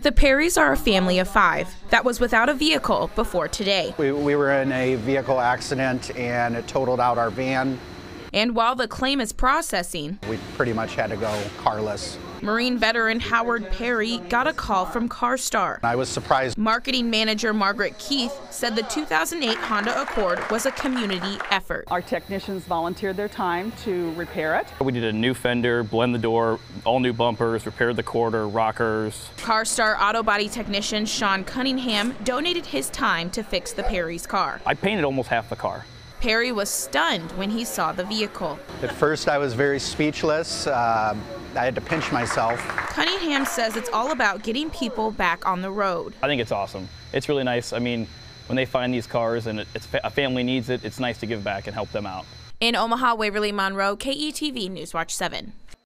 The Perrys are a family of 5 that was without a vehicle before today. We were in a vehicle accident and it totaled out our van. And while the claim is processing, We pretty much had to go carless. Marine veteran Howard Perry got a call from CarStar. I was surprised. Marketing manager Margaret Keith said the 2008 Honda Accord was a community effort. Our technicians volunteered their time to repair it. We did a new fender, blend the door, all new bumpers, repaired the quarter, rockers. CarStar auto body technician Sean Cunningham donated his time to fix the Perry's car. I painted almost half the car. Perry was stunned when he saw the vehicle. At first I was very speechless. I had to pinch myself. Cunningham says it's all about getting people back on the road. I think it's awesome. It's really nice. I mean, when they find these cars and a family needs it, it's nice to give back and help them out. In Omaha, Waverle Monroe, KETV Newswatch 7.